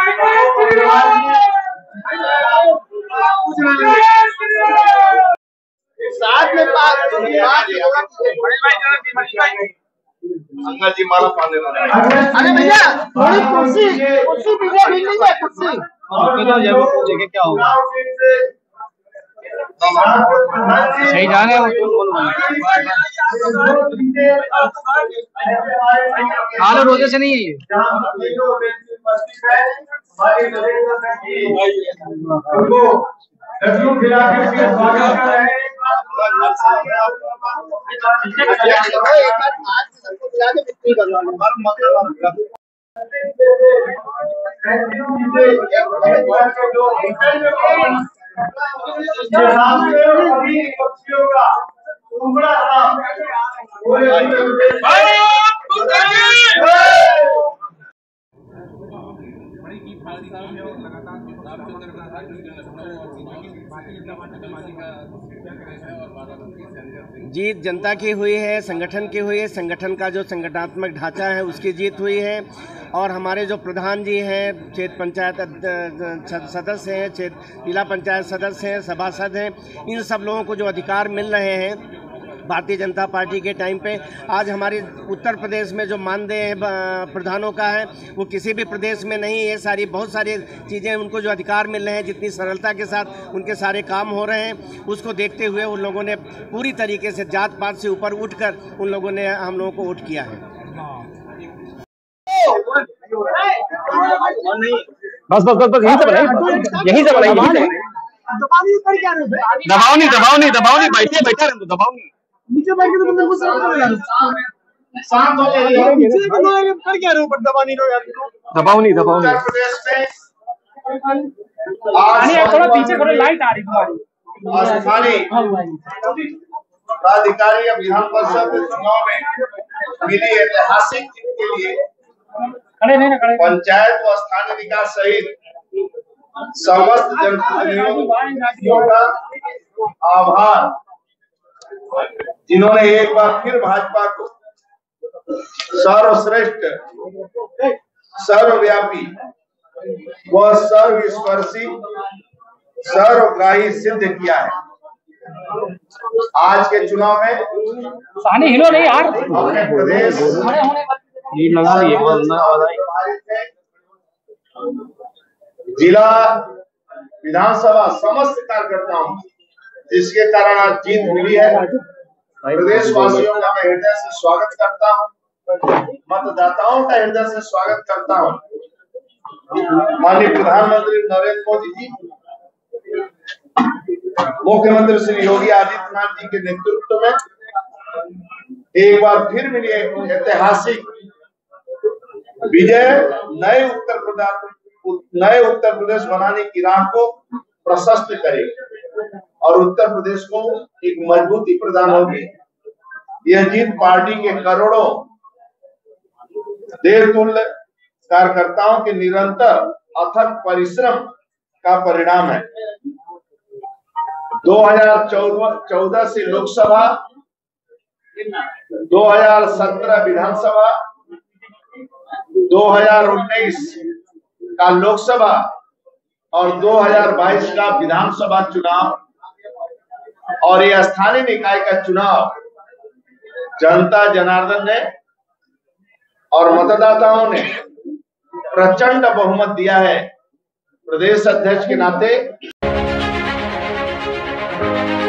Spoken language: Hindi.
साथ में अंकल जी माला पाने वाला। अरे भैया थोड़ी कुर्सी पीछे भी नहीं है कुर्सी। जगह क्या होगा सही जा रहे हो हाल रोजे से नहीं है जीत जनता की हुई है, संगठन की हुई है। संगठन का जो संगठनात्मक ढांचा है उसकी जीत हुई है और हमारे जो प्रधान जी हैं, क्षेत्र पंचायत सदस्य हैं, क्षेत्र जिला पंचायत सदस्य हैं, सभासद हैं, इन सब लोगों को जो अधिकार मिल रहे हैं भारतीय जनता पार्टी के टाइम पे, आज हमारे उत्तर प्रदेश में जो मानदेय प्रधानों का है वो किसी भी प्रदेश में नहीं। ये सारी बहुत सारी चीज़ें उनको जो अधिकार मिल रहे हैं, जितनी सरलता के साथ उनके सारे काम हो रहे हैं, उसको देखते हुए उन लोगों ने पूरी तरीके से जात पात से ऊपर उठकर उन लोगों ने हम लोगों को वोट किया है। बस बस बस बस यहीं से बनाइए, यहीं से बनाइए। दबाओ नहीं बैठे बैठा रहने दो, दबाओ नहीं। नीचे बैठ के तो बिल्कुल शांत हो जाइए। नीचे कर क्या रहे हो, पर दबा नहीं रहो यार। दबाओ नहीं थोड़ा पीछे थोड़ा लाइट आ रही तुम्हारी। स्थानीय प्राधिकारी या विधान परिषद चुनाव में मिली ऐतिहासिक जीत के लिए पंचायत व स्थानीय विकास सहित समस्त जनप्रतिनिधियों का आभार, जिन्होंने एक बार फिर भाजपा को सर्वश्रेष्ठ, सर्वव्यापी व सर्वस्पर्शी, सर्वग्राही सिद्ध किया है। आज के चुनाव में हिलो नहीं यार, अपने प्रदेश जिला विधानसभा समस्त कार्यकर्ताओं जिसके कारण आज जीत मिली है, प्रदेश वासियों का मैं हृदय से स्वागत करता हूं, मतदाताओं का हृदय से स्वागत करता हूं। माननीय प्रधानमंत्री नरेंद्र मोदी जी, मुख्यमंत्री श्री योगी आदित्यनाथ जी के नेतृत्व में एक बार फिर मिली ऐतिहासिक विजय नए उत्तर प्रदेश बनाने की राह को प्रशस्त करेगी और उत्तर प्रदेश को एक मजबूती प्रदान होगी। यह जीत पार्टी के करोड़ों देवतुल्य कार्यकर्ताओं के निरंतर अथक परिश्रम का परिणाम है। 2014 से लोकसभा, 2017 विधानसभा, 2019 का लोकसभा और 2022 का विधानसभा चुनाव और ये स्थानीय निकाय का चुनाव जनता जनार्दन ने और मतदाताओं ने प्रचंड बहुमत दिया है। प्रदेश अध्यक्ष के नाते